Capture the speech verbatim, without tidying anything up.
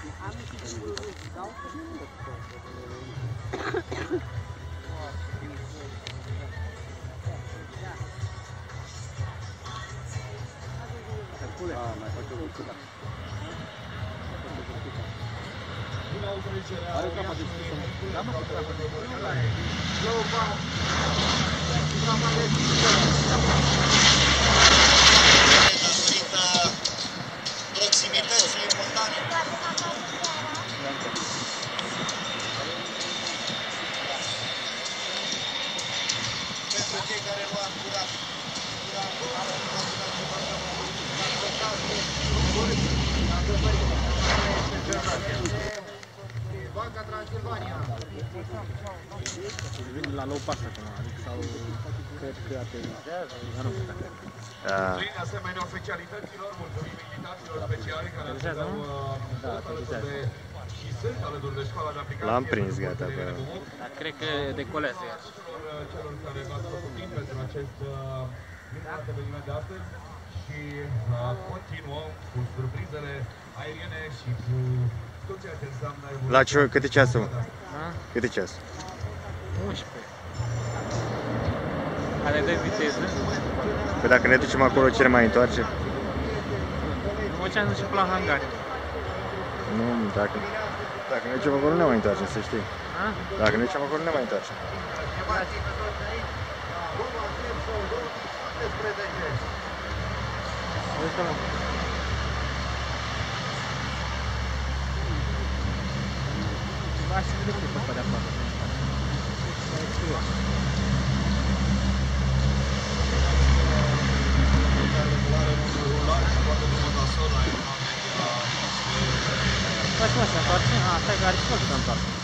mai face o bucătă. Are capa de sus. Da, mă, capa de sus. Datorită proximității montane. Pentru cei care nu am curat, Banca Transilvania. Vin la low pass acum, adică sau cred că aterizează, dar nu știu dacă. Mulțumim asemenea oficialităților, mulțumim invitațiilor speciali care se dau alături de și sunt alături de școala de aplicație. L-am prins, gata, pe... Dar cred că decolează iar. Celor care v-ați făcut timp pentru acest minunat eveniment de astăzi și continuăm cu surprizele aeriene și cu tot ceea ce înseamnă evoluția. La ce, câte ceasul? Câte ceas? unsprezece. Are de viteză. Păi dacă ne ducem acolo, ce ne mai întoarce? După ce am dus și până la hangar. Nu, dacă, dacă ne ducem acolo, nu ne mai întoarcem, să știi. A? Dacă ne ducem acolo, nu ne mai întoarcem. Vai se vedere che fa da fare. Facciamo sta parte? Ah, stai carico, sta parte.